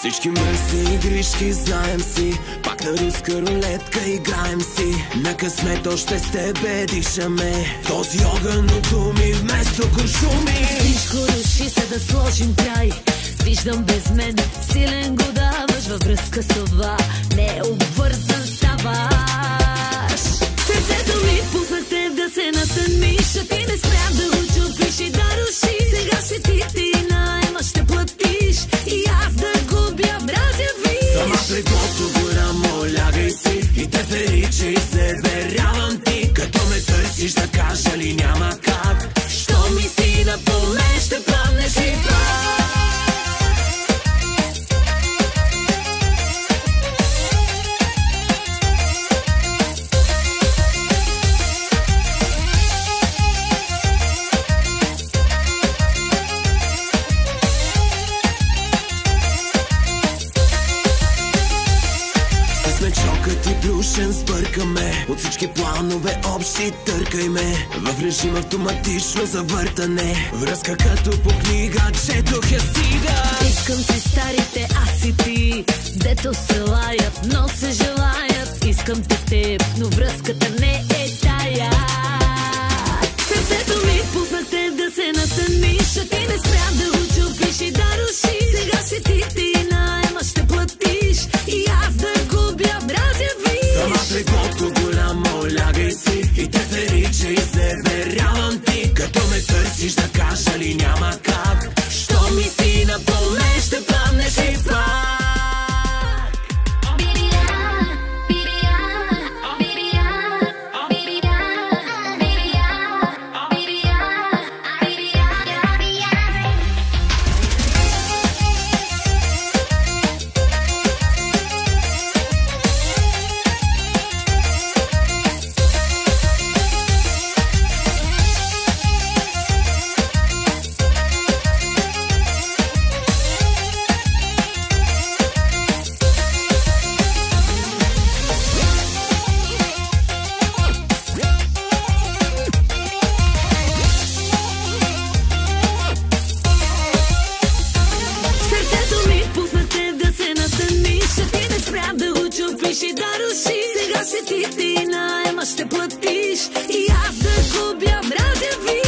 Всички мърси игрички знаем си, пак на руска рулетка играем си. На късмет още с тебе дишаме, този огън от думи вместо куршуми. Всичко руши се да сложим край. Виждам без мен, силен го даваш. Във връзка с това не обвързан ставаш. Сърцето ми пуснах те да се натъниш, а ти не спря да го чупиш и да руши. Сега ще ти найма ще платиш и аз да губя мразя ви. Сама преглото голямо лягай си и те ферича и се верявам ти. Като ме търсиш да кажа ли няма как, що ми си напомен ще паднеш и пак. Чокът и плюшен сбъркаме, от всички планове общи търкай ме. В режим автоматично завъртане, връзка като по книга, четох я стига. Искам си старите аз и ти, дето се лаят, но се желаят. Искам те теб, но връзката не е тая. Сърцето ми пуснах те да се натъниш, а ти не спря да го чупиш и да руши. Сега ще ти найма ще платиш и аз да губя мразя ви. Сама преглото голямо лягай си и те ферича и се верявам ти. Като ме търсиш да кажа ли няма как, що ми си напомен ще паднеш и пак. И да руши. Сега ще ти найма ще платиш и аз да губя мразя ви.